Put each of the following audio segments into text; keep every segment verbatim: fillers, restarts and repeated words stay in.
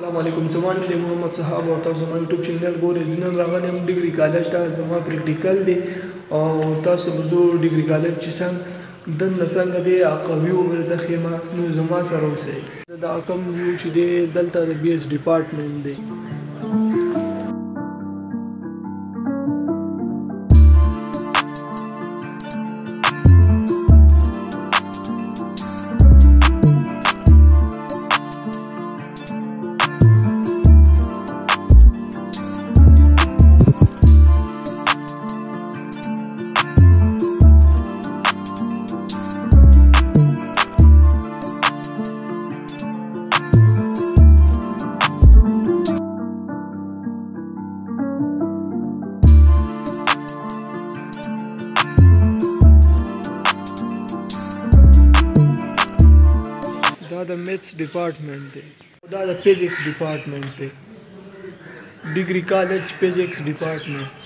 السلام علیکم. زما نوم دی محمد صحاب او تاسو زما یوټیوب چینل ګورئ. زه نن راغلی یم ډګري کالج ته. زما پریکټیکل دی او تاسو به زه ډګري کالج چې څنګه دننه څنګه دی هغه ویو به درته ښیم، نو زما سره اوسئ. دا کوم ویو چې دی دلته د بي ایس ډپارټمنټ دی. دا د میتھس ډپارټمنټ دی، دا د فزکس ډپارټمنټ دی، ډګري کالج فزکس ډپارټمنټ.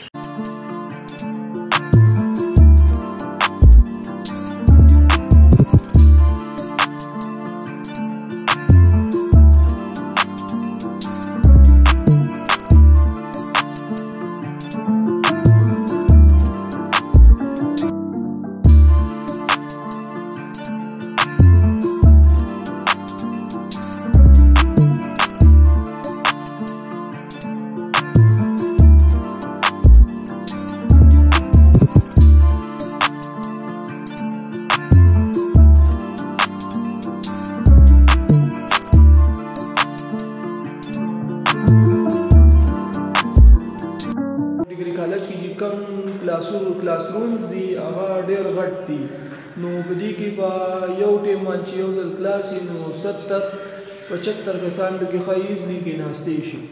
ډګري کالج کې چې کوم کلاسونو کلاس رومز دي هغه ډېر غټ دي، نو په دې کې به یو ټیم باندې چې یو ځل کلاس وي نو ستر پچهتر کسان پکې ښه ایزلي کېناستی شي.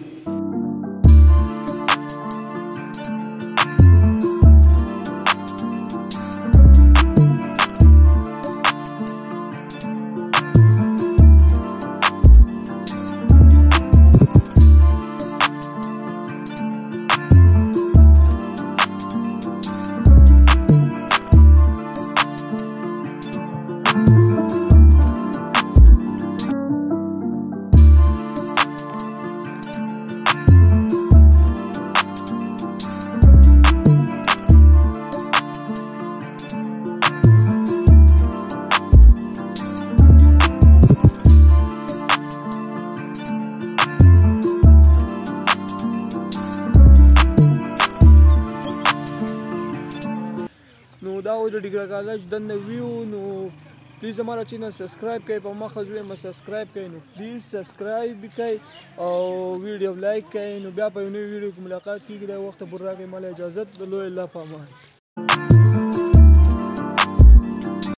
نو دا و د ډګري کالج دننه ویو. نو پلیز زما چینل سبسکرایب کړئ، په مخه زه وایم سبسکرایب کړئ، نو پلیز سبسکرایب کړئ او ویډیو لایک کړئ. نو بیا په یو نوي ویډیو کې ملاقات کیږي. دا وخت پورې راکړئ، ماله اجازت. د لوی الله په امان.